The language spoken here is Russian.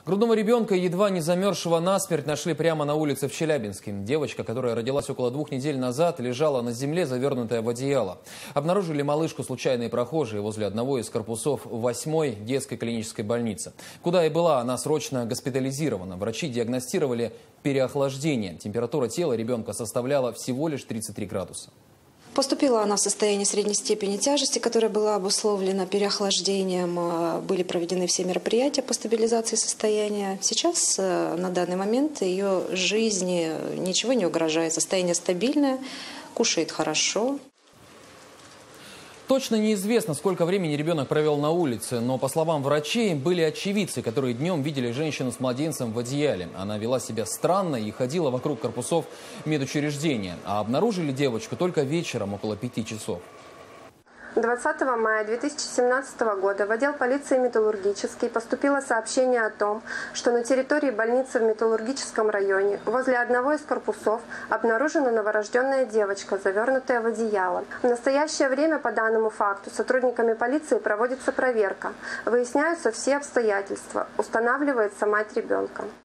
Грудного ребенка, едва не замерзшего насмерть, нашли прямо на улице в Челябинске. Девочка, которая родилась около 2 недель назад, лежала на земле, завернутая в одеяло. Обнаружили малышку случайные прохожие возле одного из корпусов 8-й детской клинической больницы. Куда и была она срочно госпитализирована. Врачи диагностировали переохлаждение. Температура тела ребенка составляла всего лишь 33 градуса. Поступила она в состоянии средней степени тяжести, которая была обусловлена переохлаждением. Были проведены все мероприятия по стабилизации состояния. Сейчас, на данный момент, ее жизни ничего не угрожает. Состояние стабильное, кушает хорошо. Точно неизвестно, сколько времени ребенок провел на улице, но, по словам врачей, были очевидцы, которые днем видели женщину с младенцем в одеяле. Она вела себя странно и ходила вокруг корпусов медучреждения. А обнаружили девочку только вечером, около 5 часов. 20 мая 2017 года в отдел полиции «Металлургический» поступило сообщение о том, что на территории больницы в Металлургическом районе возле одного из корпусов обнаружена новорожденная девочка, завернутая в одеяло. В настоящее время по данному факту сотрудниками полиции проводится проверка. Выясняются все обстоятельства. Устанавливается мать ребенка.